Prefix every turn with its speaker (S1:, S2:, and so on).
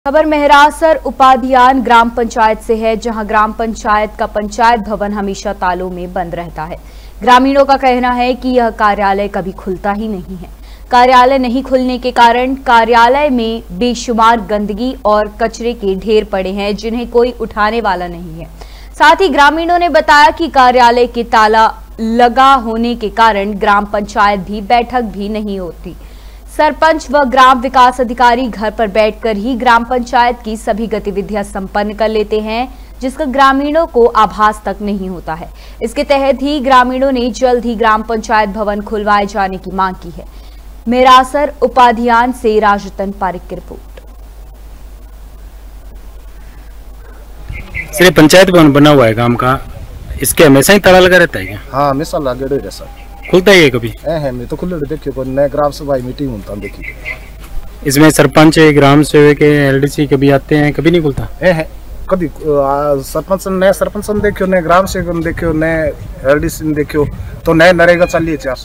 S1: खबर मेहरासर उपाध्यान ग्राम पंचायत से है, जहां ग्राम पंचायत का पंचायत भवन हमेशा तालों में बंद रहता है। ग्रामीणों का कहना है कि यह कार्यालय कभी खुलता ही नहीं है। कार्यालय नहीं खुलने के कारण कार्यालय में बेशुमार गंदगी और कचरे के ढेर पड़े हैं, जिन्हें कोई उठाने वाला नहीं है। साथ ही ग्रामीणों ने बताया कि कार्यालय के ताला लगा होने के कारण ग्राम पंचायत भी बैठक भी नहीं होती। सरपंच व ग्राम विकास अधिकारी घर पर बैठकर ही ग्राम पंचायत की सभी गतिविधियां संपन्न कर लेते हैं, जिसका ग्रामीणों को आभास तक नहीं होता है। इसके तहत ही ग्रामीणों ने जल्द ही ग्राम पंचायत भवन खुलवाए जाने की मांग की है। मेहरासर उपाध्यान से राजतन पारिक की रिपोर्ट।
S2: सिर्फ पंचायत भवन बना हुआ है गांव का, इसके हमेशा ही ताला लगा रहता है क्या?
S3: हाँ, हमेशा लगे रहता है सर।
S2: खुलता ही है कभी?
S3: मैं तो खुले देखियो पर नए ग्राम सभा मीटिंग होता देखी।
S2: इसमें सरपंच ग्राम सेवक एलडीसी कभी आते हैं, कभी नहीं खुलता
S3: है कभी। सरपंच नए सरपंच देखियो, नए ग्राम सेवक देखियो, नए एलडीसी देखियो, तो नए नरेगा चलिए